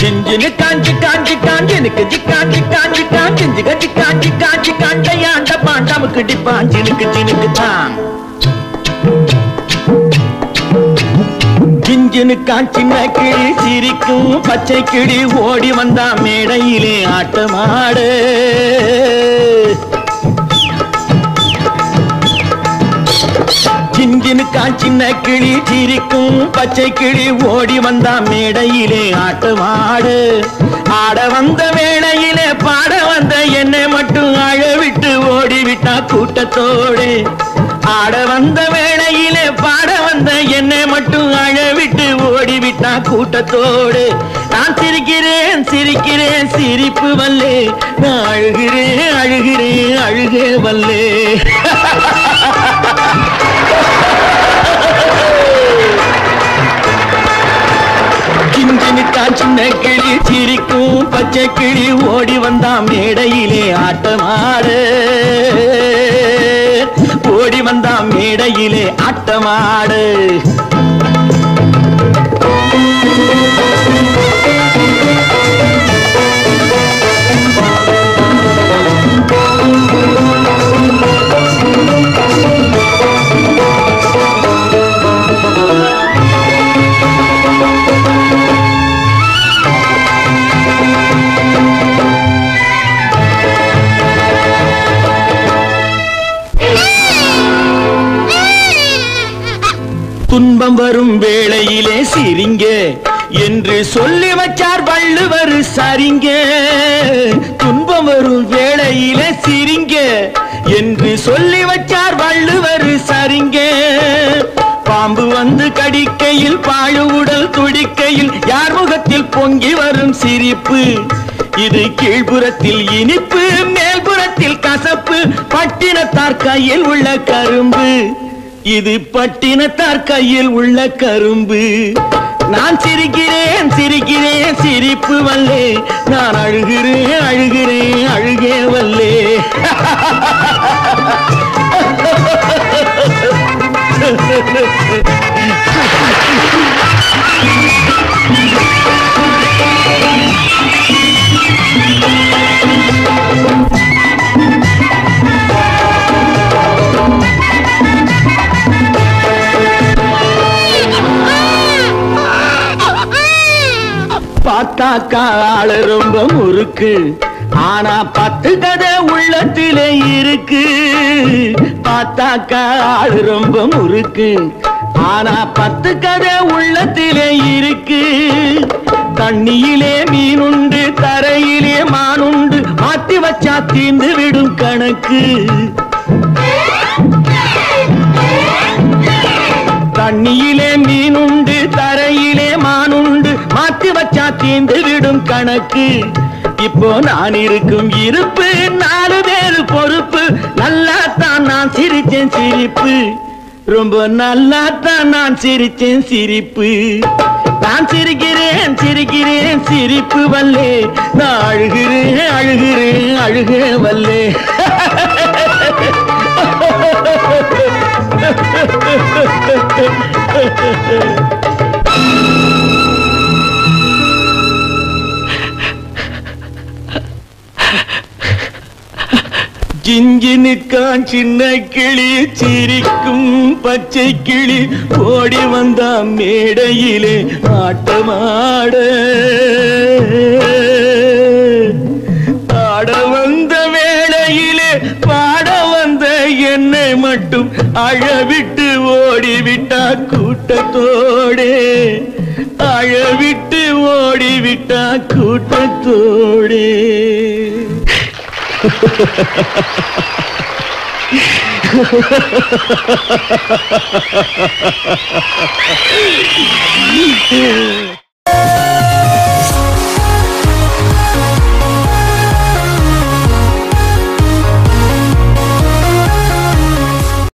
சிஞ்சினு காஞ்சி காஞ்சி காஞ்சினுக்கு ஜிக்காஞ்சி காஞ்சி காஞ்சிஞ்சுக ஜிக்காஞ்சி காஞ்சி காண்டையாண்ட பாண்டாமுக்கு டிப்பாஞ்சினுக்கு சினுக்கு தான் சிஞ்சினு காஞ்சின கிளி சிரிக்கும் பச்சை கிளி ஓடி வந்தா மேடையிலே ஆட்டமாடு சிஞ்சினு காஞ்சின கிளி சிரிக்கும் பச்சை கிளி ஓடி வந்தா மேடையிலே ஆட்டமாடு ஆட வந்த வேளையிலே பாட வந்த என்னை மட்டும் அழவிட்டு ஓடிவிட்டா கூட்டத்தோடு ஆட வந்த வேளையிலே பாட வந்த என்னை மட்டும் அழவிட்டு ஓடிவிட்டா கூட்டத்தோடு நான் சிரிக்கிறேன் சிரிக்கிறேன் சிரிப்பு வல்லே நான் அழுகிறேன் அழுகிறேன் அழுகே வல்லே சின்ன கிளி சிரிக்கும் பச்சை கிளி ஓடி வந்தா மேடையிலே ஆட்டமாடு ஓடி வந்தா மேடையிலே ஆட்டமாடு துன்பம் வரும் வேளையிலே சிரிங்க என்று சொல்லி வச்சார் வள்ளுவர் சரிங்க துன்பம் வரும் வேளையிலே சிரிங்க என்று சொல்லி வச்சார் வள்ளுவர் சரிங்க பாம்பு வந்து கடிக்கையில் பாழு உடல் துடிக்கையில் யார் முகத்தில் பொங்கி வரும் சிரிப்பு இது கீழ்புறத்தில் இனிப்பு மேல்புறத்தில் கசப்பு பட்டினத்தார் கையில் உள்ள கரும்பு இது பட்டினத்தார் கையில் உள்ள கரும்பு நான் சிரிக்கிறேன் சிரிக்கிறேன் சிரிப்பு வல்லே நான் அழுகிறேன் அழுகிறேன் அழுகே வல்லே பார்த்தாக்கா ஆளு ரொம்ப முறுக்கு ஆனா 10 கதை உள்ளத்திலே இருக்கு பார்த்தாக்கா ஆளு ரொம்ப முறுக்கு ஆனா 10 கதை உள்ளத்திலே இருக்கு தண்ணியிலே மீனுண்டு தரையிலே மானுண்டு மாத்தி வச்சா தீர்ந்து விடும் கணக்கு தண்ணியிலே மீனுண்டு தரையிலே மானுண்டு மாத்தி வச்சா தீர்ந்து விடும் கணக்கு இப்போ நான் இருக்கும் இருப்பு 4 பேரு பொறுப்பு நல்லாத்தான் நான் சிரிச்சேன் சிரிப்பு ரொம்ப நல்லாத்தான் நான் சிரிச்சேன் சிரிப்பு நான் சிரிக்கிறேன் சிரிக்கிறேன் சிரிப்பு வல்லே நான் அழுகிறேன் அழுகிறேன் அழுகே வல்லே ஜிஞ்சினுக்கான் சின்ன கிளி சிரிக்கும் பச்சை கிளி ஓடி வந்தா மேடையிலே ஆட்டமாட ஆட வந்த வேளையிலே பாட வந்த என்னை மட்டும் அழவிட்டு ஓடிவிட்டா கூட்டத்தோடே அழவிட்டு ஓடிவிட்டா கூட்டத்தோடே